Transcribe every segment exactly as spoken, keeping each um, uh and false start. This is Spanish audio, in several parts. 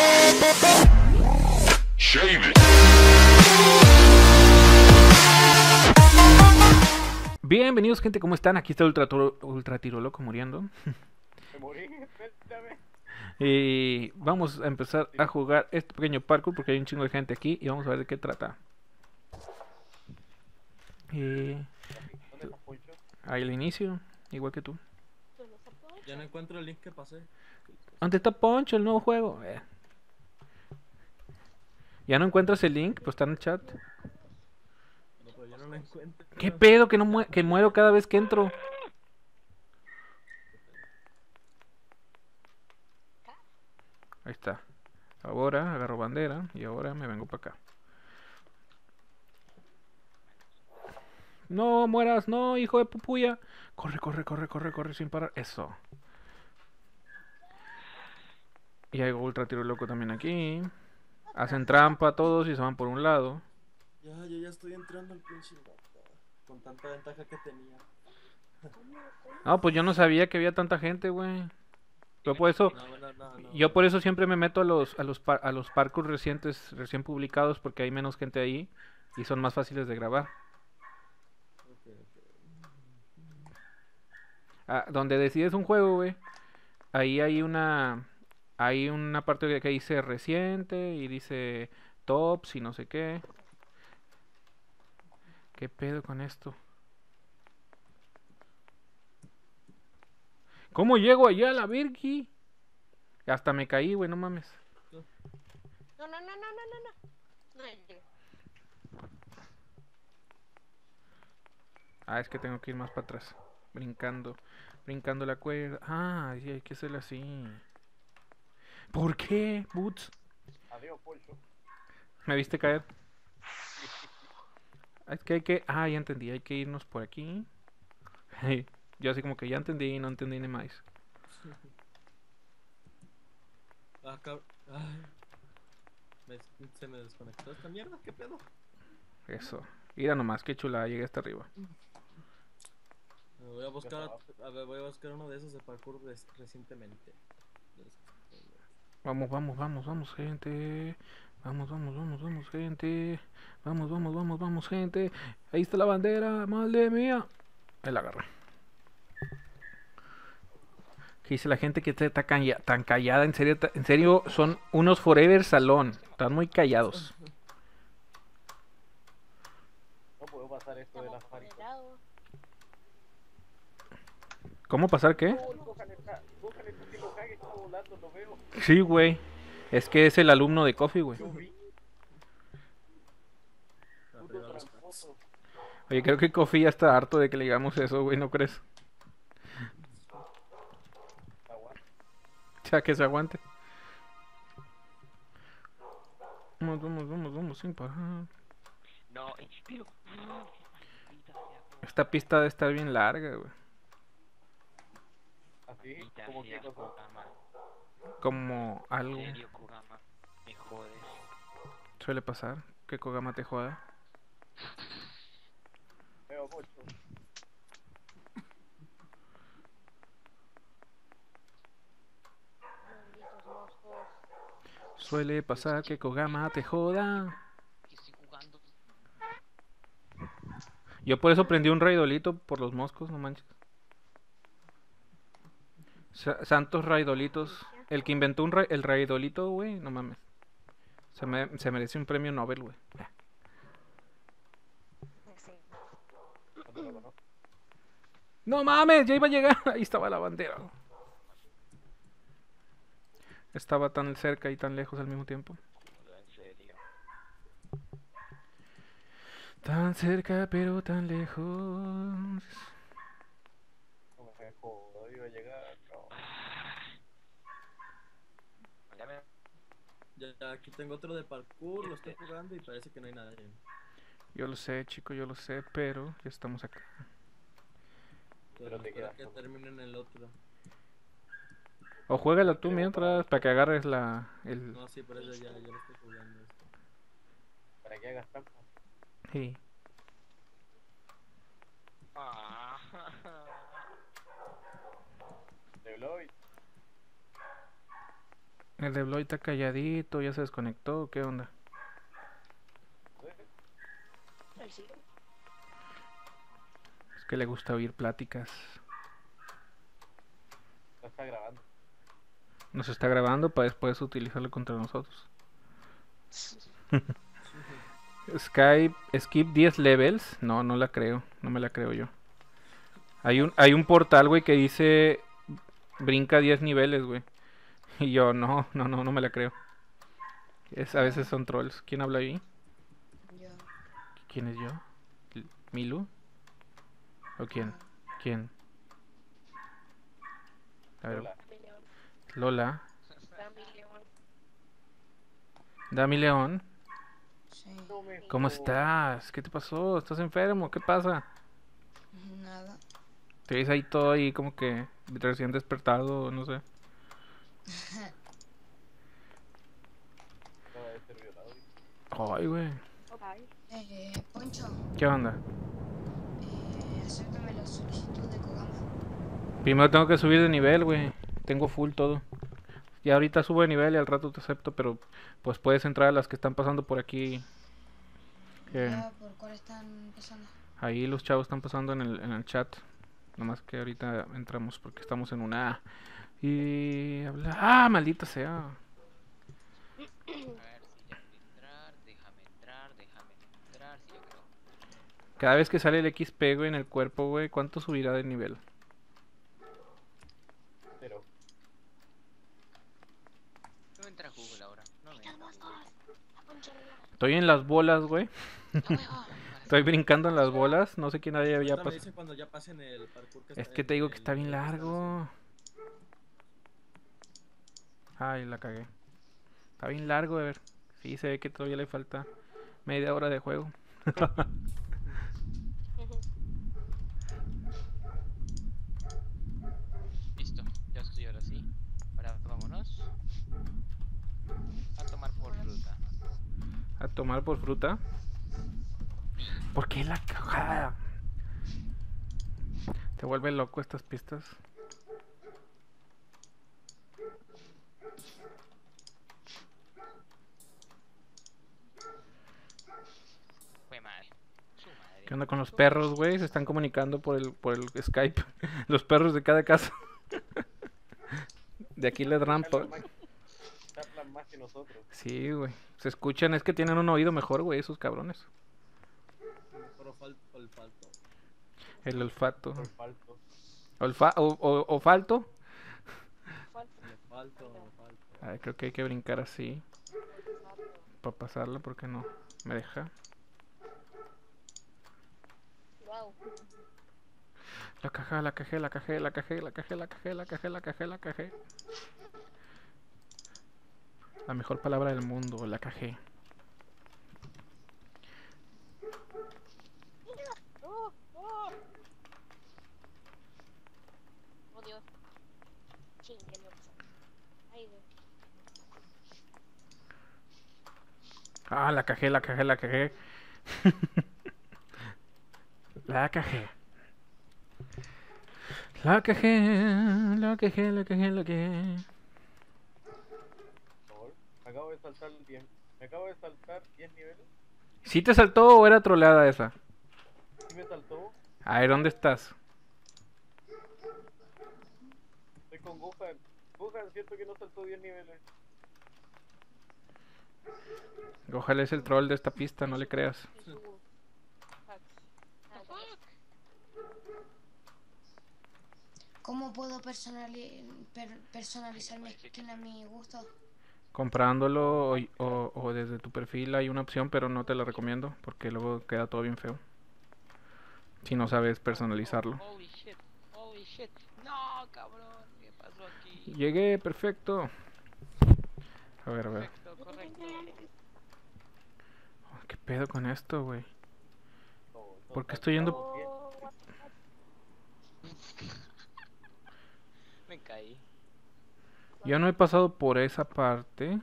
Shame it. Bienvenidos, gente, ¿cómo están? Aquí está Ultra, Ultra Tiro Loco muriendo. Me morí, espérame. Y vamos a empezar a jugar este pequeño parkour porque hay un chingo de gente aquí y vamos a ver de qué trata. Y... ¿Dónde está Poncho? ahí el inicio, igual que tú. Ya no encuentro el link que pasé. ¿Dónde está Poncho, el nuevo juego? Eh. ¿Ya no encuentras el link? Pues está en el chat. No, pero yo no lo encuentro. ¿Qué pedo? Que, no mu que muero cada vez que entro. Ahí está. Ahora agarro bandera y ahora me vengo para acá. No mueras, no, hijo de pupuya. Corre, corre, corre, corre, corre sin parar. Eso. Y hay Ultra Tiro Loco también aquí. Hacen trampa todos y se van por un lado. Ya, yo ya estoy entrando al pinche mapa. Con tanta ventaja que tenía. No, pues yo no sabía que había tanta gente, güey. Yo por eso, No, no, no, no. yo por eso siempre me meto a los a los par- a los parkour recientes, recién publicados, porque hay menos gente ahí y son más fáciles de grabar. Ok, ok. Ah, donde decides un juego, güey, ahí hay una hay una parte que dice reciente y dice tops y no sé qué. ¿Qué pedo con esto? ¿Cómo llego allá a la Virgi? Hasta me caí, güey, no mames. No, no, no, no, no, no, no. No llegué. Ah, es que tengo que ir más para atrás. Brincando. Brincando la cuerda. Ah, sí, hay que hacerlo así. ¿Por qué, Boots? Adiós, Poncho. ¿Me viste caer? Es que hay que... Ah, ya entendí. Hay que irnos por aquí. Yo así como que ya entendí y no entendí ni más. Ah, cabrón. Ay. Me- se me desconectó esta mierda, ¿qué pedo? Eso. Mira nomás, qué chula. Llegué hasta arriba. Me voy a buscar, a ver, voy a buscar uno de esos de parkour res- recientemente. Vamos, vamos, vamos, vamos, gente. Vamos, vamos, vamos, vamos, gente. Vamos, vamos, vamos, vamos, gente. Ahí está la bandera, madre mía. Ahí la agarré. ¿Qué dice la gente que está tan, calla- tan callada? En serio, ta- en serio, son unos forever salón. Están muy callados. No puedo pasar esto de la Estamos por Fari. el lado. ¿Cómo pasar qué? Búscale esta, búscale este tipo que está volando, lo veo. Sí, güey. Es que es el alumno de Coffee, güey. Yo vi. Arriba Puto los tramposo. Oye, creo que Coffee ya está harto de que le digamos eso, güey, ¿no crees? Aguanta. Ya que se aguante. Vamos, vamos, vamos, vamos, sin parar. No, pero... Esta pista debe estar bien larga, güey. Así, Maldita como sea, que cosa. Kogama. Como algo En serio, Kogama. Me jodes. suele pasar. Que Kogama te joda. Veo Poncho. Malditos moscos. Suele pasar que Kogama te joda. Que estoy jugando. Yo por eso prendí un raidolito por los moscos, no manches. Sa- Santos raidolitos. El que inventó un ra- el raidolito, güey, no mames. Se, me se merece un premio Nobel, güey. Sí. ¿Dónde lo conozco? No mames, ya iba a llegar. Ahí estaba la bandera. Estaba tan cerca y tan lejos al mismo tiempo. En serio. Tan cerca pero tan lejos. No me jodo, iba a llegar. No. Mándame. Ya, ya, aquí tengo otro de parkour, lo estoy jugando y parece que no hay nadie. Yo lo sé, chico, yo lo sé, pero ya estamos acá. Pero te espera quedas que solo. terminen el otro. O juégalo tú mientras para que agarres la el No, sí, por eso ya, ya lo estoy jugando esto. Para que hagas trampa. sí. Ah. De Bloy. El de Bloy está calladito, ya se desconectó, ¿qué onda? Él sí. Es que le gusta oír pláticas. La está grabando. Nos está grabando para después utilizarlo contra nosotros. Skype, skip diez levels. No, no la creo. No me la creo yo. Hay un, hay un portal, güey, que dice brinca diez niveles, güey. Y yo, no, no, no, no me la creo. Es, a veces son trolls. ¿Quién habla ahí? Yo. ¿Quién es yo? L- ¿Milu? ¿O quién? ¿Quién? A ver, Hola. Dame león. Lola. Dame león. Dami León. Sí. No me ¿Cómo jodas. estás? ¿Qué te pasó? ¿Estás enfermo? ¿Qué pasa? Nada. Te ves ahí todo ahí como que recién despertado, no sé. Acaba de ser violado. Ay, güey. Ay. Eh, Poncho, ¿Qué onda? eh, acéptame la solicitud de Kogama. Primero tengo que subir de nivel, güey. Tengo full todo. Y ahorita subo de nivel y al rato te acepto, pero pues puedes entrar a las que están pasando por aquí. Que Ya, ¿por cuál están pasando? ahí los chavos están pasando en el, en el chat. Nomás que ahorita entramos porque estamos en una A. Y habla. ¡Ah, maldita sea! A ver si ya puedo entrar. Déjame entrar, déjame entrar. Si yo creo. Cada vez que sale el X P, güey, en el cuerpo, güey, ¿cuánto subirá de nivel? Pero, No me entra Google ahora. No me entra Google. Estoy en las bolas, güey. ¡A huevo! Estoy brincando en las bolas. No sé quién haya ya Ahorita me pasado. dicen cuando ya pasen el parkour que Es está que en te digo que el- está bien el que está largo. Ay, la cagué. Está bien largo, a ver. Sí, se ve que todavía le falta media hora de juego. Listo, ya estoy ahora sí. Ahora vámonos. A tomar por fruta. A tomar por fruta. ¿Por qué la cagada? Te vuelve loco estas pistas. Fue mal. Su madre. ¿Qué onda con los perros, güey? Se están comunicando por el, por el Skype. Los perros de cada casa. De aquí le rampa. hablan más, hablan más que nosotros. Sí, güey. Se escuchan, es que tienen un oído mejor, güey, esos cabrones. Mejor olfal- olfato. El olfato. Por falto. Olfa o, o- olfato. Olfato, olfato. Ay, creo que hay que brincar así. Para pasarla, porque no me deja. Wow. La caja, la cajé, la cajé, la cajé, la cajé, la cajé, la cajé, la cajé, la cajé. La mejor palabra del mundo, la cajé. Oh, oh. Oh, Dios. Ching, ¿qué le pasa? Ay, Dios. Ah, la cajé, la cajé, la cajé. La cajé. La cajé, la cajé, la cajé, la cajé. Por favor. Me acabo de saltar el diez. Me acabo de saltar diez niveles. ¿Sí te saltó o era troleada esa? Y me saltó. A ver, ¿dónde estás? Estoy con Gohan. Gohan, siento que no saltó diez niveles. Ojalá es el troll de esta pista, no le creas. Y su... Fax. Ah, ya. ¿Cómo puedo personali- per- personalizar mi skin a mi gusto? Comprándolo o, o- o desde tu perfil hay una opción, pero no te la recomiendo porque luego queda todo bien feo. Si no sabes personalizarlo. Holy shit, holy shit. No, cabrón, ¿qué pasó aquí? Llegué, perfecto. A ver, a ver. Perfecto, correcto. Oh, ¿qué pedo con esto, güey? Todo, todo ¿Por qué está- estoy yendo- estamos bien. Oh, what- Me caí. Yo no he pasado por esa parte.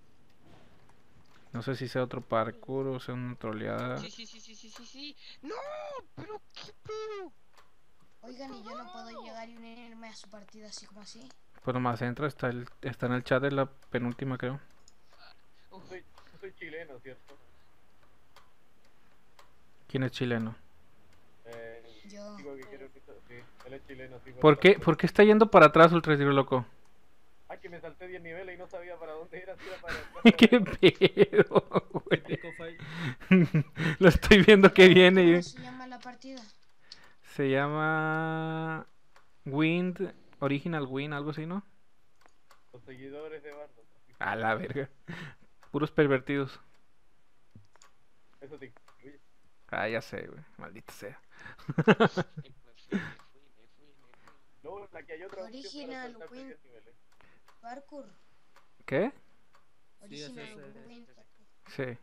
No sé si sea otro parkour o sea una troleada. Sí, sí, sí, sí, sí, sí, sí. No, pero qué pedo. Oigan, y yo no puedo llegar y unirme a su partida así como así. Pues nomás entra, está, el, está en el chat de la penúltima, creo. Uf, Soy, yo soy chileno, ¿cierto? ¿Quién es chileno? Eh, Yo. Digo que quiero que sí, él es chileno, sí. ¿Por qué, ¿Por qué está yendo para atrás Ultra Estilo Loco? Ah, que me salté diez niveles y no sabía para dónde era, si era para atrás. ¿Qué pedo, güey? Típico fight. Lo estoy viendo que viene. ¿Cómo y- se llama la partida? Se llama Wind, Original Win, algo así, ¿no? Los seguidores de Bardo. A la verga. Puros pervertidos. Eso te incluye. Ah, ya sé, güey. Maldita sea. me fui, me fui, me fui, me fui, me fui. Luego, la que hay otra opción Original para saltarte Win. diez niveles. Parkour. ¿Qué? Sí, ese Original es, eh, Win. Sí.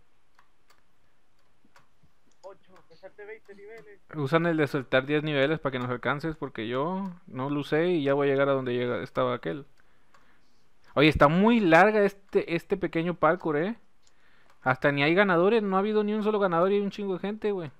ocho, me salté veinte niveles. Usan el de soltar diez niveles para que nos alcances porque yo no lo usé y ya voy a llegar a donde llega, estaba aquel. Oye, está muy larga este, este pequeño parkour, ¿eh? Hasta ni hay ganadores, no ha habido ni un solo ganador y hay un chingo de gente, güey.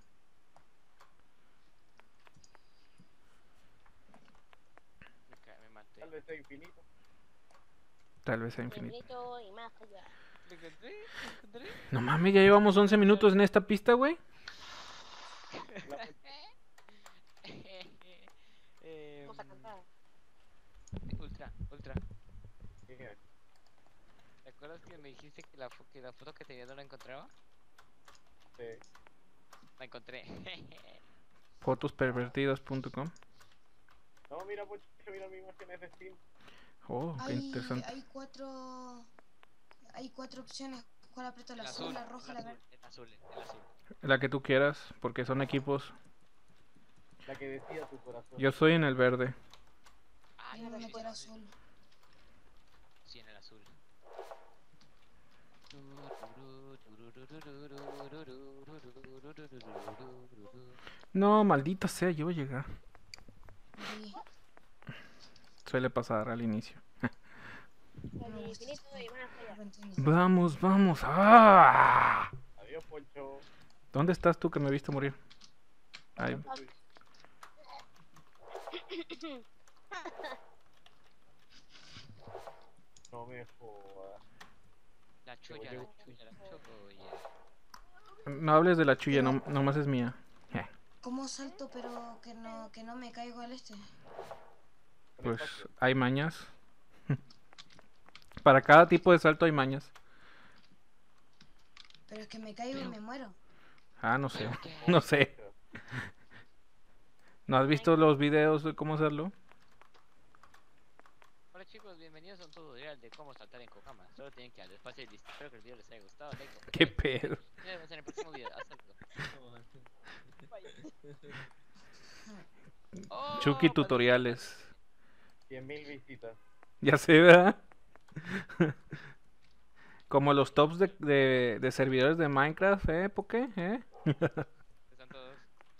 Me, ca- me maté. Tal vez sea infinito. Tal vez sea infinito. Infinito y más allá. ¿Lo encontré? ¿Lo encontré? No mames, ya llevamos once minutos en esta pista, güey. Eh, Vamos a cantar. ultra, ultra. Genial. ¿Te acuerdas que me dijiste que la, fo- que la foto que tenía no la encontraba? Sí. La encontré. Fotospervertidas punto com. No, mira, pues, mira mi imagen es de Steam. Oh, qué Hay, interesante. hay cuatro. Hay cuatro opciones. ¿Cuál aprieto? La El azul, azul, la roja, el la azul, verde. el azul, el azul. La que tú quieras, porque son equipos. La que decía tu corazón. Yo soy en el verde. Ah, Yo me voy a sí, meter sí, azul. sí, en el azul. No, maldita sea, yo voy a llegar. Vi. Suele pasar al inicio. El infinito y más allá. No entendí. Vamos, vamos. ¡Ah! Adiós, Poncho. ¿Dónde estás tú que me viste morir? Ahí. No me jodas. La chulla, la chulla, la chulla. No hables de la chulla, no, nomás es mía. Eh, ¿Cómo salto pero que no, que no me caigo al este? Pues hay mañas. Para cada tipo de salto hay mañas. Pero es que me caigo y me muero. Ah, no sé. No sé. ¿No has visto los videos de cómo hacerlo? Hola chicos, bienvenidos a un tutorial de cómo saltar en Kokama. Solo tienen que darle espacio y listo. Espero que el video les haya gustado. Like, ¿Qué compartir. pedo? Nos vemos en el próximo video. Hasta luego. Oh, Chucky maldito. tutoriales. cien mil visitas. Ya sé, ¿verdad? Como los tops de, de, de servidores de Minecraft, ¿eh? ¿Por qué? ¿Eh? Están todos.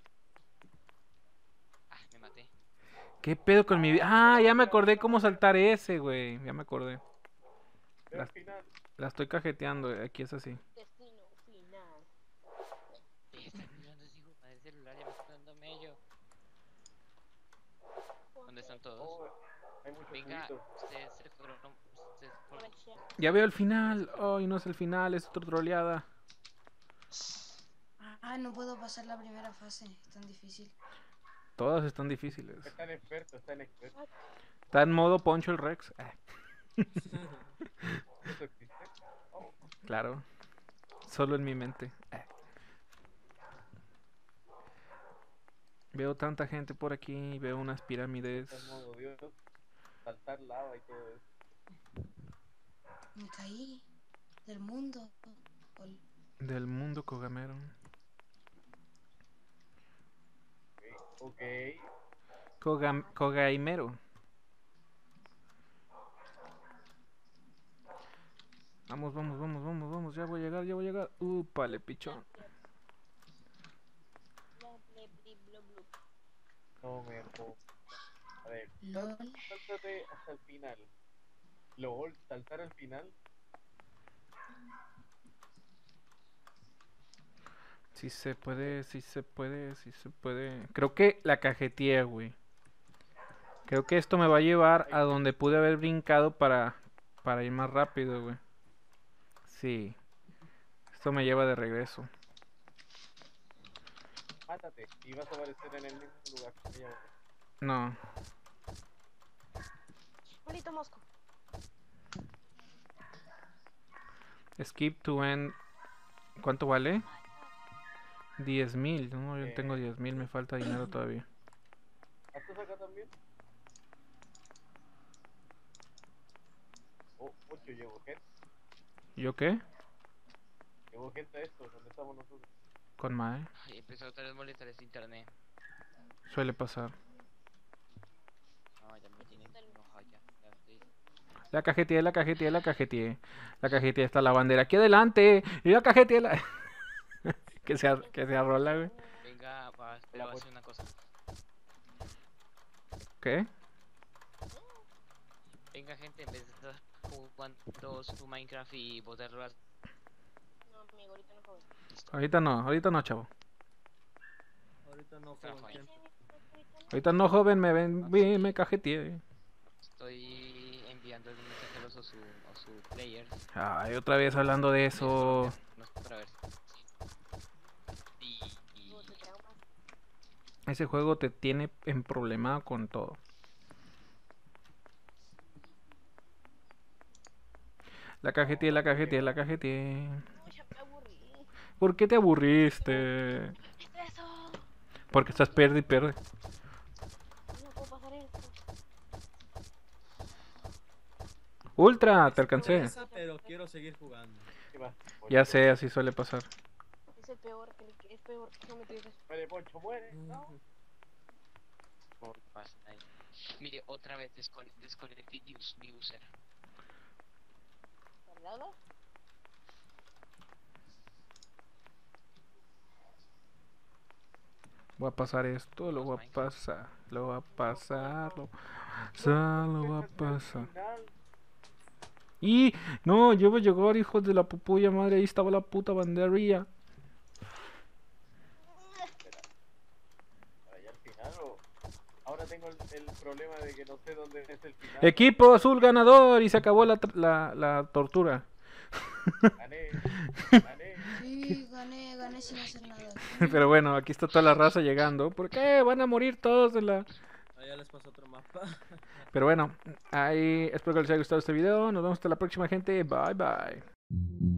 Ah, me maté. ¿Qué pedo con mi vida? Ah, ya me acordé cómo saltar ese, güey. Ya me acordé. Ve La, al final. la estoy cajeteando. Aquí es así. Destino final. Eh, Está mirando ese hijo de celular, ya me está dando mello. ¿Dónde están todos? Oh, hay muchos Venga, cubitos. ustedes se fueron. Ustedes fueron. Aproveché. Ya veo el final. Ay, no es el final, es otra troleada. Ah, no puedo pasar la primera fase. Es tan difícil. Todas están difíciles. Están expertos, están expertos. Está en modo Poncho el Rex. Ah, ¿Eso existe? Oh, claro. Solo en mi mente. Ah. Veo tanta gente por aquí. Veo unas pirámides. está en modo Dios. Saltar lava y todo eso. Me caí. Del mundo. Ol- Del mundo Kogamero. Ok. Ok. Kogam Kogaimero. Vamos, vamos, vamos, vamos, vamos. Ya voy a llegar, ya voy a llegar. Upale, pichón. Bla, bla, bli, bla, blu. No me jodas. A ver, LOL. sáltate hasta el final. LOL, saltar al final. Sí se puede, sí se puede, sí se puede. Creo que la cajeteé, güey. Creo que esto me va a llevar a donde pude haber brincado para, para ir más rápido, güey. Sí. Esto me lleva de regreso. Mátate y vas a aparecer en el mismo lugar. que ella. No. Maldito mosco. Skip to end. ¿Cuánto vale? diez mil. No, yo no tengo Eh. diez mil, me falta dinero todavía. ¿Estás acá también? Oh, ocho, llevo gente. ¿Yo qué? Llevo gente a esto, donde estamos nosotros. Con madre. Ay, empezó otra vez a molestar este internet. Suele pasar. No, ya me tienen enojado ya. Ya estoy. La cajeteé, la cajeteé, la cajeteé. La cajeteé, está la bandera aquí adelante. Y la cajeteé, la... que se, ar- que se arrola, güey. Venga, va, pero voy a hacer una cosa. ¿Qué? Venga, gente, en vez de estar jugando su Minecraft y vos de robar. No, amigo, ahorita no puedo. Listo. Ahorita no, ahorita no, chavo. Ahorita no Trabajo juego ahí. tiempo. Ahorita no, joven, me ven, vi- me cajeteé. Estoy enviando el mensaje a su, a su player. Ay, otra vez hablando de eso. No sé, para ver. Y, y Digo, te traumas. Ese juego te tiene en problema con todo. La cajeteé, la cajeteé, la cajeteé. No, ya me aburrí. ¿Por qué te aburriste? Eso. Porque estás pierde y pierde. No puedo pasar esto. Ultra, te alcancé. Esa, pero quiero seguir jugando. ¿Qué va? Ya sé, así suele pasar. Es el peor, que el- es peor. No me digas. Muere, Poncho, muere. No. por pasa ahí. Mire, otra vez descone- desconecté use- mi user. ¿Verdad? Voy a pasar esto, lo voy a pasar, lo voy a pasar, lo voy a pasar, lo voy a pasar. Final. Y no, yo voy a llegar, hijos de la pupuya madre, ahí estaba la puta banderilla. Para allá al final o... Ahora tengo el, el problema de que no sé dónde es el final. Equipo azul ganador y se acabó la, tr- la, la tortura. Gané, gané. Sí, gané, gané sin hacer nada. Pero bueno, aquí está toda la raza llegando. ¿Por qué? Van a morir todos en la... Allá les paso otro mapa. Pero bueno, ahí espero que les haya gustado este video. Nos vemos hasta la próxima, gente. Bye, bye.